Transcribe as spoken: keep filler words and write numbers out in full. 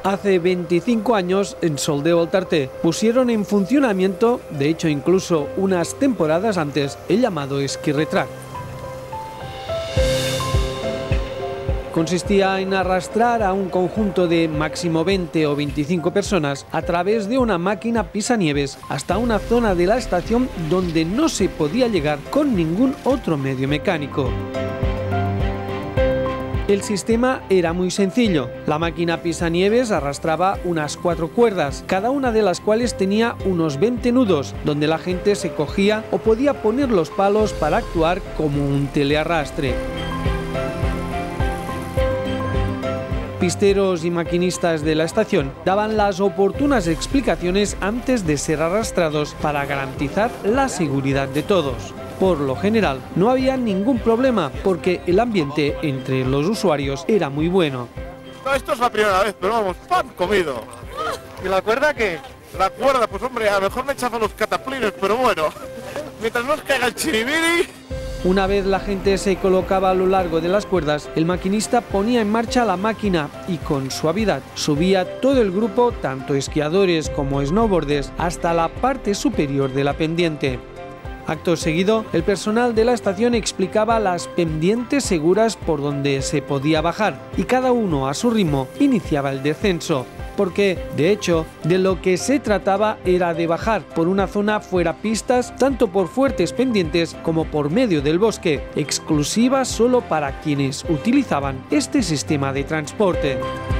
Hace veinticinco años, en Sol de Voltarté, pusieron en funcionamiento, de hecho incluso unas temporadas antes, el llamado esquí retrack. Consistía en arrastrar a un conjunto de máximo veinte o veinticinco personas a través de una máquina pisanieves hasta una zona de la estación donde no se podía llegar con ningún otro medio mecánico. El sistema era muy sencillo. La máquina pisanieves arrastraba unas cuatro cuerdas, cada una de las cuales tenía unos veinte nudos, donde la gente se cogía o podía poner los palos para actuar como un telearrastre. Pisteros y maquinistas de la estación daban las oportunas explicaciones antes de ser arrastrados para garantizar la seguridad de todos. Por lo general, no había ningún problema porque el ambiente entre los usuarios era muy bueno. No, esto es la primera vez, pero vamos, pan comido. ¿Y la cuerda qué? La cuerda, pues hombre, a lo mejor me chafan los cataplines, pero bueno, mientras no os caiga el chiribiri. Una vez la gente se colocaba a lo largo de las cuerdas, el maquinista ponía en marcha la máquina y con suavidad subía todo el grupo, tanto esquiadores como snowboarders, hasta la parte superior de la pendiente. Acto seguido, el personal de la estación explicaba las pendientes seguras por donde se podía bajar y cada uno a su ritmo iniciaba el descenso. Porque, de hecho, de lo que se trataba era de bajar por una zona fuera pistas, tanto por fuertes pendientes como por medio del bosque, exclusiva solo para quienes utilizaban este sistema de transporte.